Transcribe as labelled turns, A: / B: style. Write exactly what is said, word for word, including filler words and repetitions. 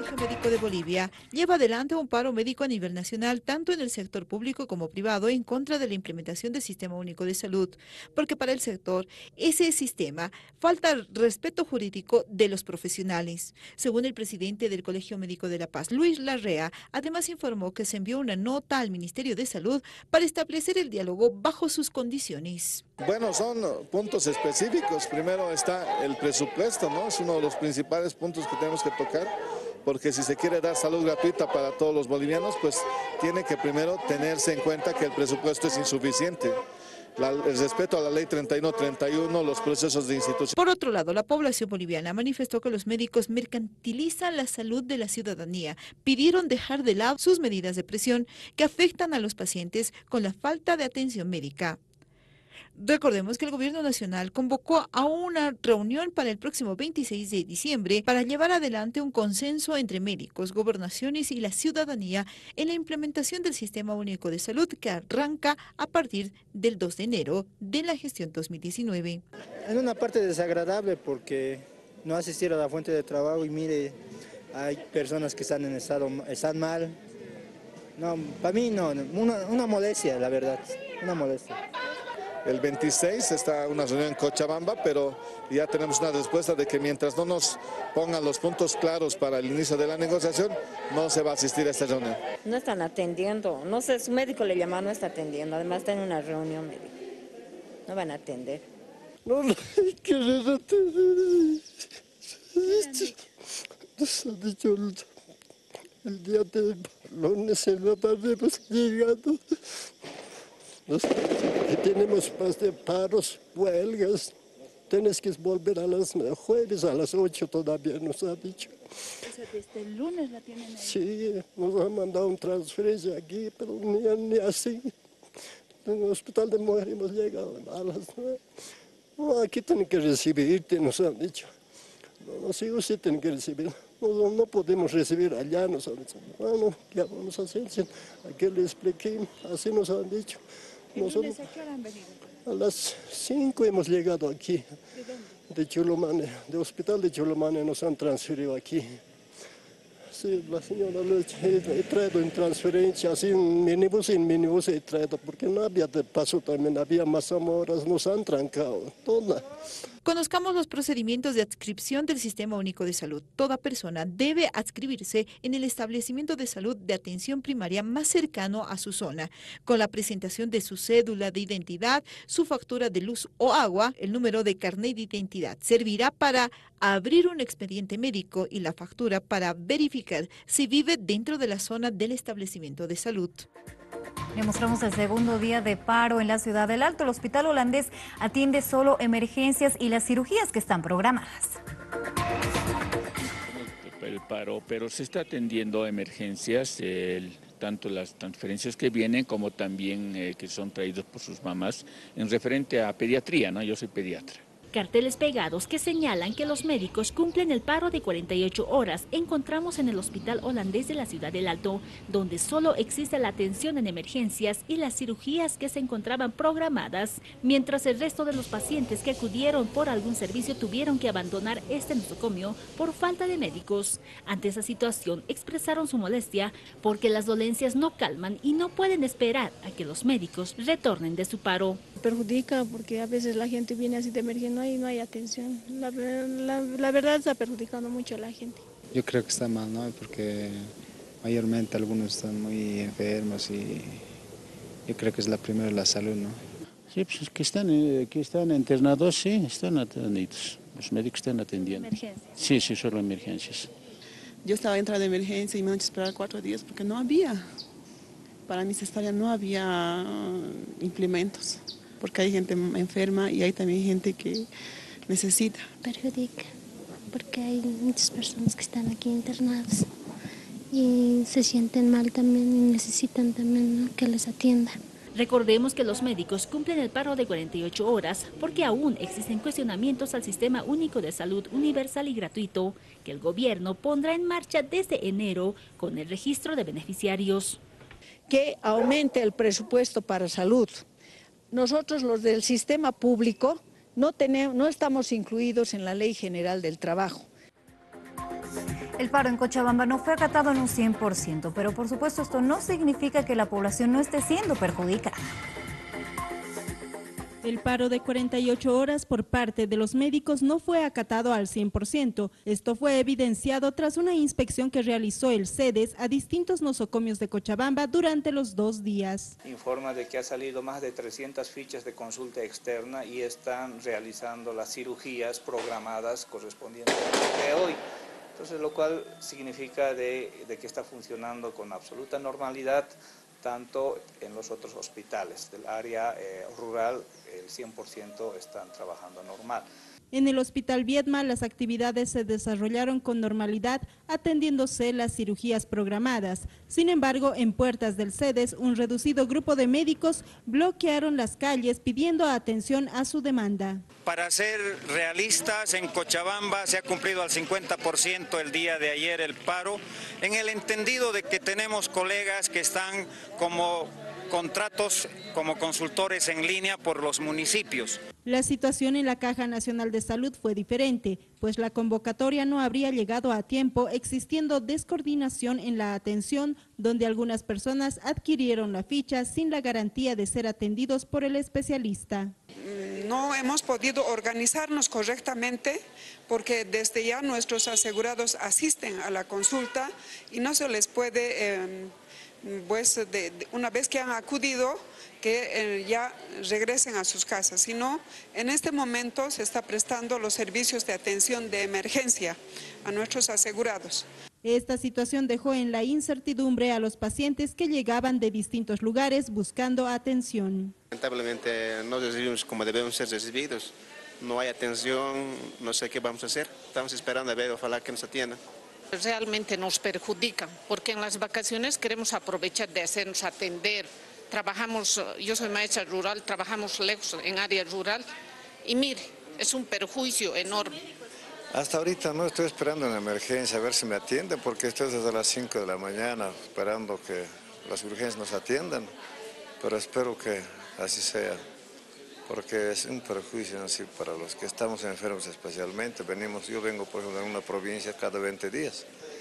A: Colegio Médico de Bolivia lleva adelante un paro médico a nivel nacional, tanto en el sector público como privado, en contra de la implementación del Sistema Único de Salud, porque para el sector, ese sistema, falta respeto jurídico de los profesionales. Según el presidente del Colegio Médico de La Paz, Luis Larrea, además informó que se envió una nota al Ministerio de Salud para establecer el diálogo bajo sus condiciones.
B: Bueno, son puntos específicos. Primero está el presupuesto, ¿no? Es uno de los principales puntos que tenemos que tocar, porque si se quiere dar salud gratuita para todos los bolivianos, pues tiene que primero tenerse en cuenta que el presupuesto es insuficiente. La, el respeto a la ley treinta y uno treinta y uno, los procesos de institución.
A: Por otro lado, la población boliviana manifestó que los médicos mercantilizan la salud de la ciudadanía. Pidieron dejar de lado sus medidas de presión que afectan a los pacientes con la falta de atención médica. Recordemos que el gobierno nacional convocó a una reunión para el próximo veintiséis de diciembre para llevar adelante un consenso entre médicos, gobernaciones y la ciudadanía en la implementación del Sistema Único de Salud que arranca a partir del dos de enero de la gestión dos mil diecinueve.
C: En una parte desagradable porque no asistir a la fuente de trabajo y mire, hay personas que están en estado, están mal. No, para mí no, una, una molestia, la verdad, una molestia.
B: El veintiséis está una reunión en Cochabamba, pero ya tenemos una respuesta de que mientras no nos pongan los puntos claros para el inicio de la negociación, no se va a asistir a esta reunión.
D: No están atendiendo, no sé, su médico le llama, no está atendiendo, además está en una reunión médica, no van a atender.
E: No, no hay que atender. Nos ha dicho el, el día de lunes en la tarde hemos llegado. Nos, que tenemos más de paros, huelgas, tienes que volver a las jueves a las ocho todavía nos ha dicho.
F: O sea, desde el lunes la tienen ahí.
E: Sí, nos han mandado una transferencia aquí, pero ni, ni así. En el hospital de mujer hemos llegado a las nueve. No, aquí tienen que recibirte, nos han dicho. No, los hijos sí tienen que recibir. No, no podemos recibir allá, nos han dicho. Bueno, ¿qué vamos a hacer? Aquí le expliqué, así nos han dicho.
F: Nosotros, ¿a qué hora han venido?
E: A las cinco hemos llegado aquí.
F: ¿De dónde?
E: De Chulumane, del hospital de Chulumane nos han transferido aquí. Sí, la señora le he traído en transferencia, así en minibús, en minibús he traído, porque no había de paso también, había más amoras, nos han trancado, toda.
A: Conozcamos los procedimientos de adscripción del Sistema Único de Salud. Toda persona debe adscribirse en el establecimiento de salud de atención primaria más cercano a su zona, con la presentación de su cédula de identidad, su factura de luz o agua, el número de carnet de identidad. Servirá para abrir un expediente médico y la factura para verificar si vive dentro de la zona del establecimiento de salud.
G: Le mostramos el segundo día de paro en la ciudad del Alto. El hospital holandés atiende solo emergencias y las cirugías que están programadas.
H: El paro, pero se está atendiendo emergencias, el, tanto las transferencias que vienen como también eh, que son traídos por sus mamás en referente a pediatría, ¿no? Yo soy pediatra.
I: Carteles pegados que señalan que los médicos cumplen el paro de cuarenta y ocho horas encontramos en el hospital holandés de la ciudad del Alto, donde solo existe la atención en emergencias y las cirugías que se encontraban programadas, mientras el resto de los pacientes que acudieron por algún servicio tuvieron que abandonar este nosocomio por falta de médicos. Ante esa situación expresaron su molestia porque las dolencias no calman y no pueden esperar a que los médicos retornen de su paro.
F: Perjudica porque a veces la gente viene así de emergencia, no hay, no hay atención. La, la, la verdad está perjudicando mucho a la gente.
J: Yo creo que está mal, ¿no? Porque mayormente algunos están muy enfermos y yo creo que es la primera la salud, ¿no?
K: Sí, pues que están, que están internados, sí, están atendidos. Los médicos están atendiendo.
F: ¿Emergencias?
K: Sí, sí, solo emergencias.
L: Yo estaba entrando de emergencia y me han hecho esperar cuatro días porque no había. Para mi cesárea no había implementos, porque hay gente enferma y hay también gente que necesita.
M: Perjudica, porque hay muchas personas que están aquí internadas y se sienten mal también y necesitan también, ¿no?, que les atiendan.
I: Recordemos que los médicos cumplen el paro de cuarenta y ocho horas porque aún existen cuestionamientos al Sistema Único de Salud universal y gratuito que el gobierno pondrá en marcha desde enero con el registro de beneficiarios.
N: Que aumente el presupuesto para salud. Nosotros los del sistema público no, tenemos, no estamos incluidos en la Ley General del Trabajo.
G: El paro en Cochabamba no fue acatado en un cien por ciento, pero por supuesto esto no significa que la población no esté siendo perjudicada.
O: El paro de cuarenta y ocho horas por parte de los médicos no fue acatado al cien por ciento. Esto fue evidenciado tras una inspección que realizó el CEDES a distintos nosocomios de Cochabamba durante los dos días.
P: Informa de que ha salido más de trescientas fichas de consulta externa y están realizando las cirugías programadas correspondientes de hoy. Entonces, lo cual significa de, de que está funcionando con absoluta normalidad, tanto en los otros hospitales del área eh, rural, el cien por ciento están trabajando normal.
O: En el Hospital Viedma las actividades se desarrollaron con normalidad, atendiéndose las cirugías programadas. Sin embargo, en puertas del CEDES, un reducido grupo de médicos bloquearon las calles pidiendo atención a su demanda.
Q: Para ser realistas, en Cochabamba se ha cumplido al cincuenta por ciento el día de ayer el paro, en el entendido de que tenemos colegas que están como contratos como consultores en línea por los municipios.
O: La situación en la Caja Nacional de Salud fue diferente, pues la convocatoria no habría llegado a tiempo, existiendo descoordinación en la atención, donde algunas personas adquirieron la ficha sin la garantía de ser atendidos por el especialista.
R: No hemos podido organizarnos correctamente porque desde ya nuestros asegurados asisten a la consulta y no se les puede, eh, pues de, de, una vez que han acudido, que eh, ya regresen a sus casas, sino en este momento se está prestando los servicios de atención de emergencia a nuestros asegurados.
O: Esta situación dejó en la incertidumbre a los pacientes que llegaban de distintos lugares buscando atención.
S: Lamentablemente no recibimos como debemos ser recibidos, no hay atención, no sé qué vamos a hacer, estamos esperando a ver, ojalá que nos atiendan.
T: Realmente nos perjudican, porque en las vacaciones queremos aprovechar de hacernos atender. Trabajamos, yo soy maestra rural, trabajamos lejos en área rural y mire, es un perjuicio enorme.
U: Hasta ahorita no estoy esperando en la emergencia a ver si me atienden, porque estoy desde las cinco de la mañana esperando que las urgencias nos atiendan, pero espero que así sea, porque es un perjuicio así para los que estamos enfermos especialmente. Venimos, yo vengo por ejemplo en una provincia cada veinte días.